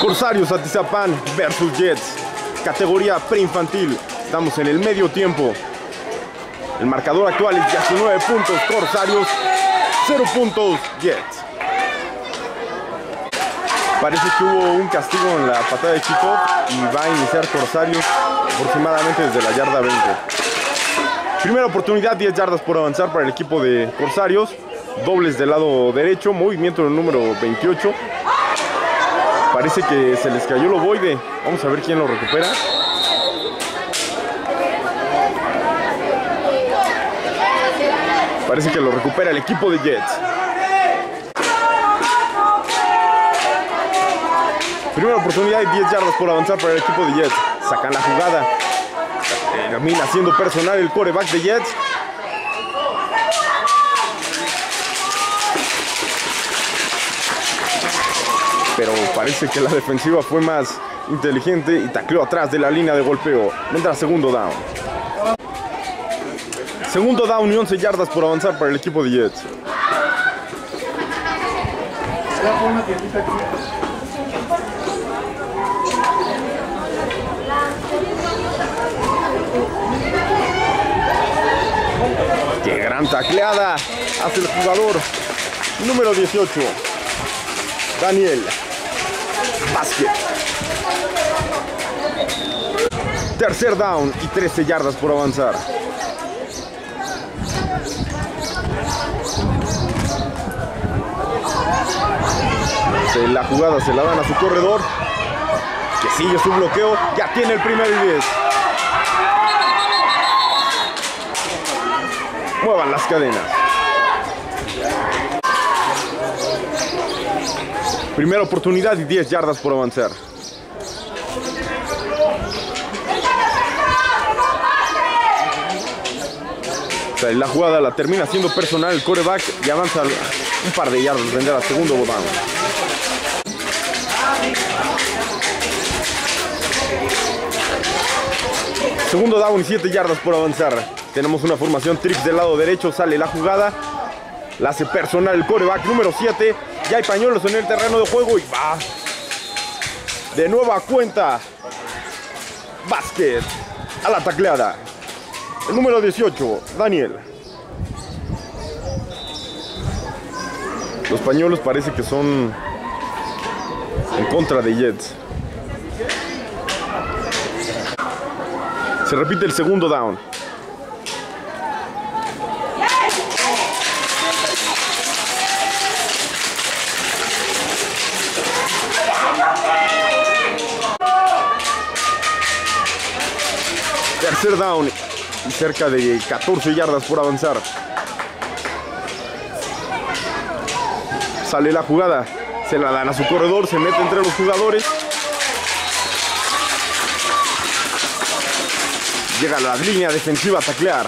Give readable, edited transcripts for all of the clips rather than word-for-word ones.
Corsarios Atizapán versus Jets, categoría preinfantil. Estamos en el medio tiempo. El marcador actual es 19 puntos Corsarios, 0 puntos Jets. Parece que hubo un castigo en la patada de kickoff y va a iniciar Corsarios aproximadamente desde la yarda 20. Primera oportunidad, 10 yardas por avanzar para el equipo de Corsarios. Dobles del lado derecho, movimiento del número 28. Parece que se les cayó el ovoide. Vamos a ver quién lo recupera. Parece que lo recupera el equipo de Jets. Primera oportunidad y 10 yardas por avanzar para el equipo de Jets. Sacan la jugada. Termina siendo personal el quarterback de Jets. Pero parece que la defensiva fue más inteligente y tacleó atrás de la línea de golpeo. Vendrá segundo down. Segundo down y 11 yardas por avanzar para el equipo de Jets. ¡Qué gran tacleada! Hace el jugador número 18, Daniel Vázquez. Tercer down y 13 yardas por avanzar. La jugada se la dan a su corredor, que sigue su bloqueo. Ya tiene el primer y 10. Muevan las cadenas. Primera oportunidad y 10 yardas por avanzar. La jugada la termina haciendo personal el quarterback y avanza un par de yardas, vendrá segundo down. Segundo down y 7 yardas por avanzar. Tenemos una formación trips del lado derecho. Sale la jugada. La hace personal el quarterback número 7. Ya hay pañuelos en el terreno de juego y va. De nueva cuenta. Vázquez a la tacleada. El número 18, Daniel. Los pañuelos parece que son en contra de Jets. Se repite el segundo down. Tercer down y cerca de 14 yardas por avanzar. Sale la jugada, se la dan a su corredor, se mete entre los jugadores. Llega a la línea defensiva a taclear.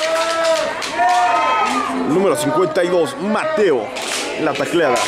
Número 52, Mateo, la tacleada.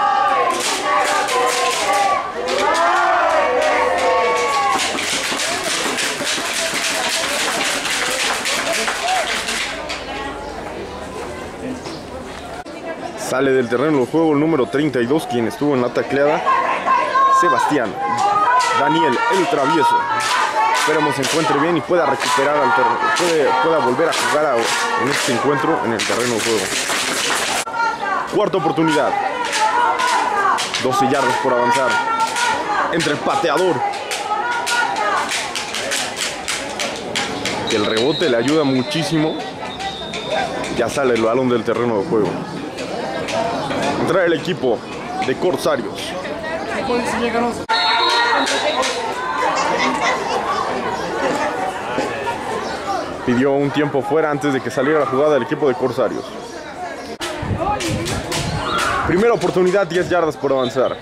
Sale del terreno de juego el número 32, quien estuvo en la tacleada, Sebastián Daniel, el travieso. Esperemos se encuentre bien y pueda recuperar al pueda volver a jugar en este encuentro en el terreno de juego. Cuarta oportunidad. 12 yardas por avanzar. Entre el pateador. El rebote le ayuda muchísimo. Ya sale el balón del terreno de juego. Entra el equipo de Corsarios. Pidió un tiempo fuera antes de que saliera la jugada del equipo de Corsarios. Primera oportunidad, 10 yardas por avanzar.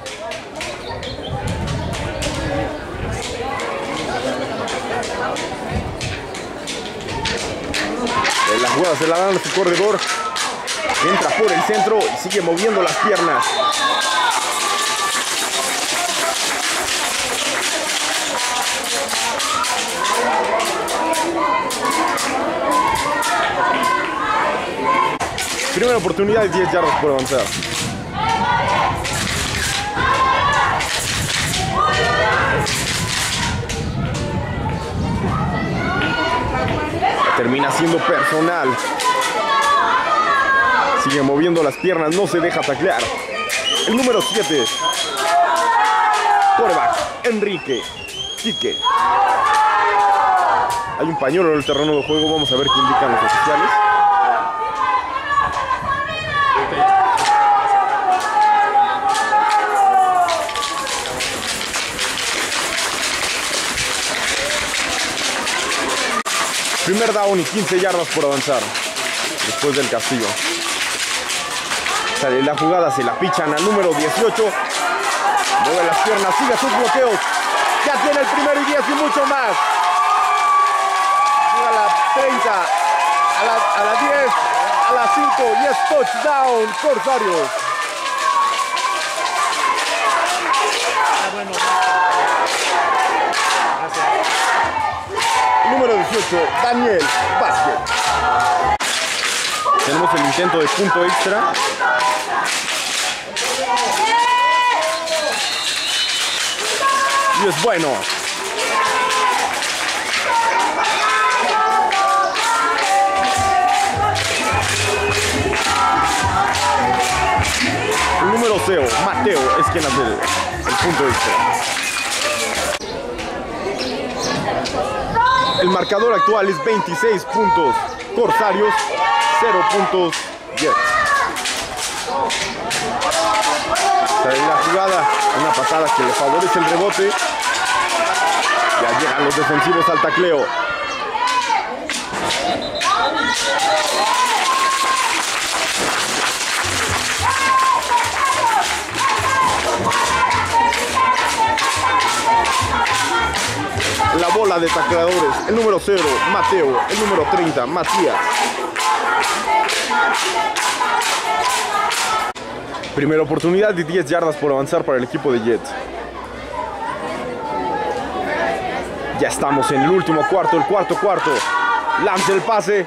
La jugada se la dan a su corredor. Entra por el centro y sigue moviendo las piernas. Primera oportunidad y 10 yardas por avanzar. Termina siendo personal. Sigue moviendo las piernas, no se deja taclear. El número 7. Quarterback, Enrique Quique. Hay un pañuelo en el terreno de juego. Vamos a ver qué indican los oficiales. Primer down y 15 yardas por avanzar. Después del castigo. Sale la jugada, se la pichan al número 18. Mueve las piernas, sigue sus bloqueos. Ya tiene el primero y 10 y mucho más. Llega a la 30, a la 10, a la 5 y es touchdown, Corsarios. Número 18, Daniel Vázquez. Tenemos el intento de punto extra. Y es bueno. El número 0, Mateo, es quien hace el punto extra. El marcador actual es 26 puntos Corsarios, 0 puntos Jets. Sale la jugada, una patada que le favorece el rebote. Ya llegan los defensivos al tacleo. La bola de tacleadores, el número 0, Mateo, el número 30, Matías. Primera oportunidad de 10 yardas por avanzar para el equipo de Jets. Ya estamos en el último cuarto, el cuarto. Lanza el pase.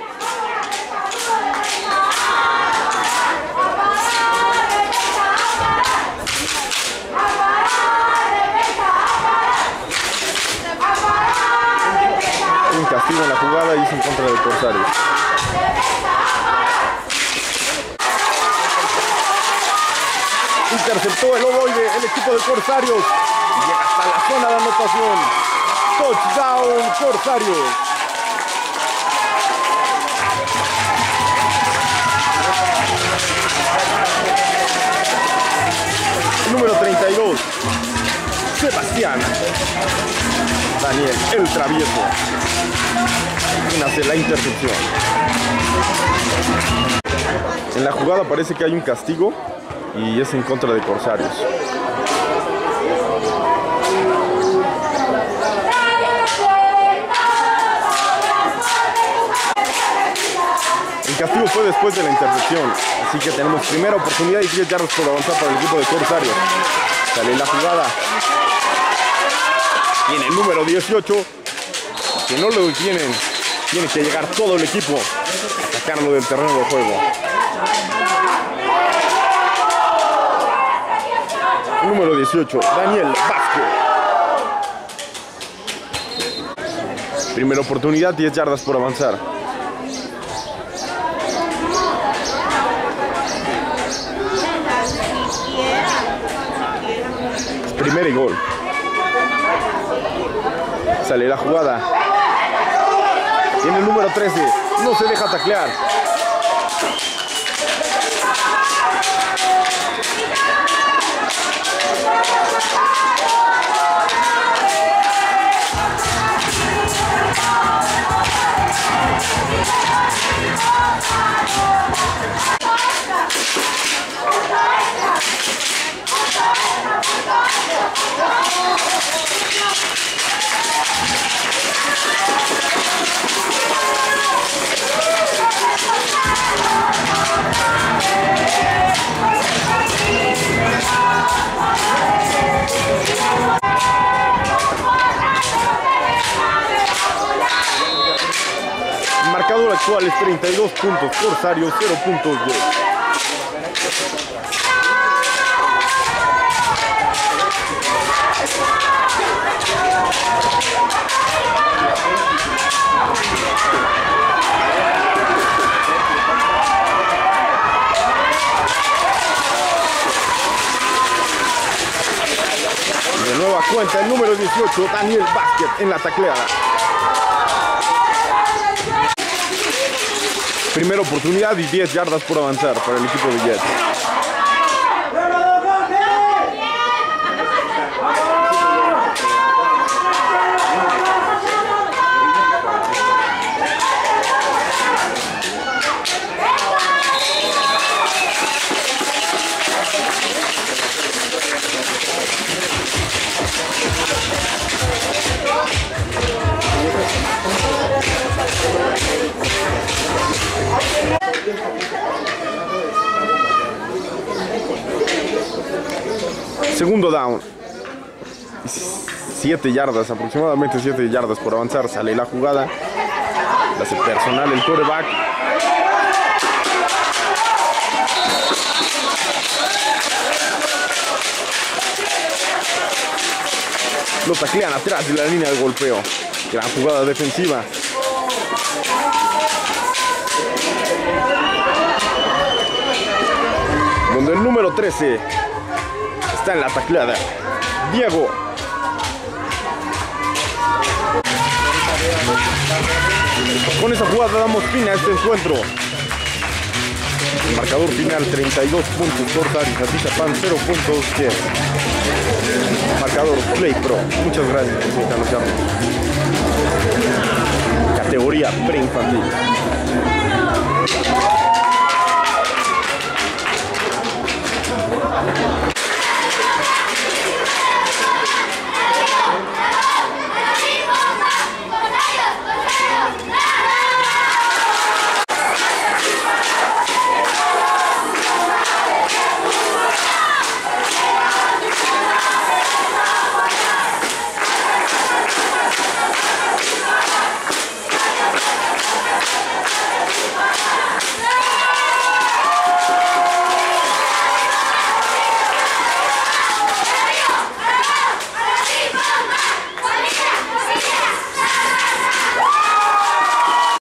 Un castigo en la jugada y es en contra del Corsarios. Interceptó el ovoide, el equipo de Corsarios. Y llega hasta la zona de anotación. Touchdown, Corsarios. Número 32, Sebastián. Daniel, el travieso. Hace la intercepción. En la jugada parece que hay un castigo y es en contra de Corsarios. El castigo fue después de la intercepción, así que tenemos primera oportunidad y 10 yardas por avanzar para el equipo de Corsarios. Sale la jugada. Tiene el número 18. Si no lo detienen, tiene que llegar todo el equipo a sacarlo del terreno de juego. Número 18, Daniel Vázquez. Primera oportunidad, 10 yardas por avanzar. Primera y gol. Sale la jugada. Tiene el número 13. No se deja taclear. El marcador actual es 32 puntos Corsarios, 0 puntos Jets. nueva cuenta el número 18, Daniel Vázquez, en la tacleada. Primera oportunidad y 10 yardas por avanzar para el equipo de Jets. Segundo down. 7 yardas, aproximadamente 7 yardas por avanzar. Sale la jugada. La hace personal el quarterback. Lo taclean atrás de la línea de golpeo. Gran jugada defensiva. Donde el número 13 está en la tacleada. Diego. Con esa jugada damos fin a este encuentro. El marcador final 32 puntos Cortar y Atizapán 0 puntos Jets. Marcador Play Pro. Muchas gracias por sintonizarnos. Categoría preinfantil.